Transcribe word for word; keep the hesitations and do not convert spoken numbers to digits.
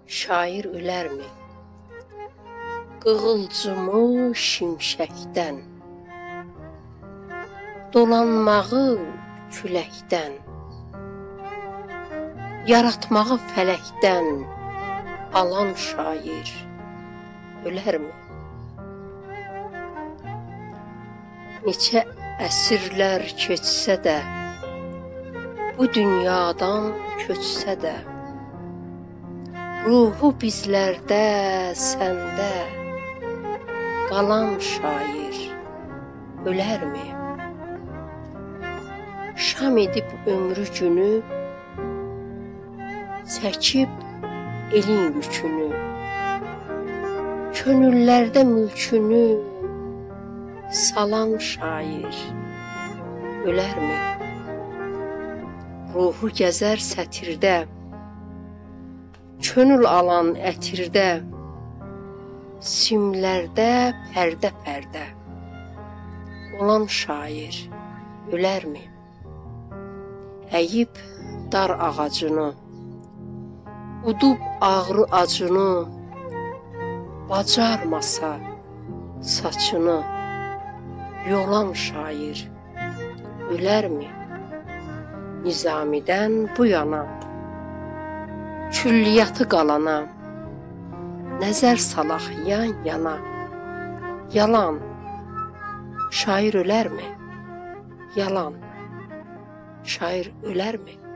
şair ölərmi? Qığılcımı şimşəkdən, dolanmağı küləkdən, yaratmağı fələkdən alan şair ölərmi? Neçə əsrlər keçsə də, bu dünyadan köçsə də, ruhu bizlərdə, səndə qalan şair ölərmi? Şam edib ömrü günü, çəkib elin yükünü, könüllərdə mülkünü salan şair ölərmi? Ruhu gəzər sətirdə, könül alan ətirdə, simlərdə pərdə-pərdə olan şair ölərmi? Əyib dar ağacını, udub ağrı acını, bacarmasa saçını yolan şair ölərmi? Nizamidən bu yana, külliyyatı qalana, nəzər salaq yan yana, yalan şair ölərmi? Yalan şair ölərmi?